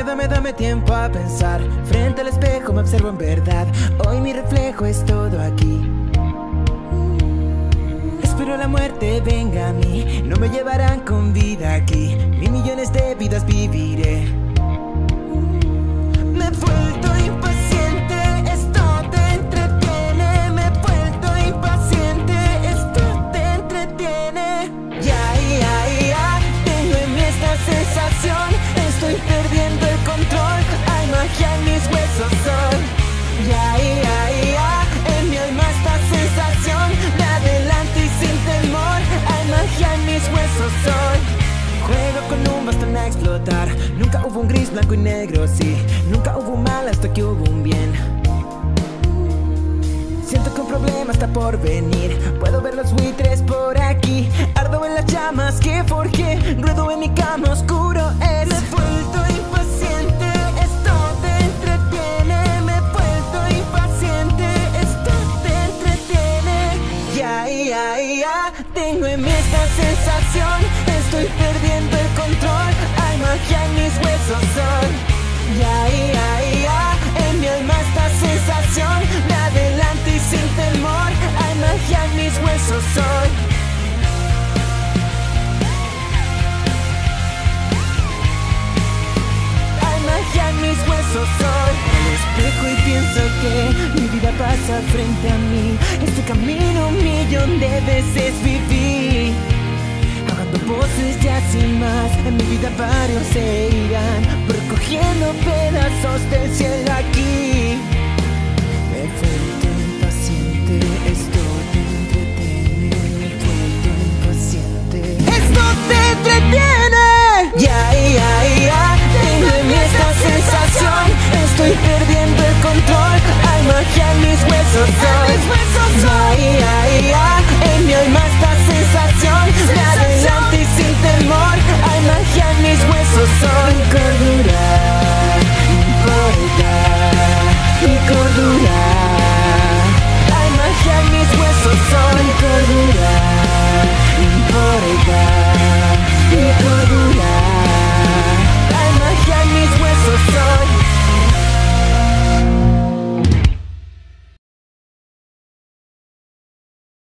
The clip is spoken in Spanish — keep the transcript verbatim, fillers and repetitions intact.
dame, dame tiempo a pensar. Frente al espejo me observo en verdad. Hoy mi reflejo es todo aquí. Espero la muerte venga a mí. No me llevarán con vida aquí. Mil millones de vidas viviré. Me he vuelto impaciente, esto te entretiene. Me he vuelto impaciente, esto te entretiene. Ya, ya, ya, tengo en mí esta sensación. Estoy perdiendo el control. Hay magia en mis huesos hoy. Ya, ya, ya, en mi alma esta sensación. De adelante y sin temor. Hay magia en mis huesos hoy. Juego con un bastón a explotar. Nunca hubo un gris, blanco y negro, sí. Nunca hubo un mal hasta que hubo un bien. Siento que un problema está por venir. Puedo ver los buitres por aquí. Ardo en las llamas que forjé. Ruedo en mi cama, oscuro es. Me he vuelto impaciente, esto te entretiene. Me he vuelto impaciente, esto te entretiene. Ya, ya, ya, tengo en mí esta sensación. Estoy perdiendo el control. Hay magia en mis huesos hoy. Ya, ya, ya, en mi alma esta sensación. De adelante y sin temor. Hay magia en mis huesos hoy. Hay magia en mis huesos hoy. Al espejo y pienso que mi vida pasa frente a mí. Este camino un millón de veces viví. Voces ya sin más, en mi vida varios se irán, recogiendo pedazos del cielo aquí. Me he vuelto impaciente, esto te entretiene. Me he vuelto impaciente, esto te entretiene. Ya, ya, ya, tengo en mí esta sensación. Estoy perdiendo el control. Hay magia en mis huesos.